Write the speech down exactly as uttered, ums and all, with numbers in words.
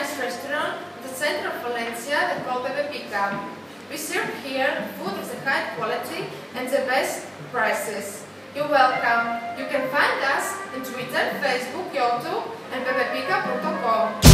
nice restaurant in the center of Valencia called Pepe Pica. We serve here food of the high quality and the best prices. You're welcome. You can find us on Twitter, Facebook, YouTube and pepe pica dot com.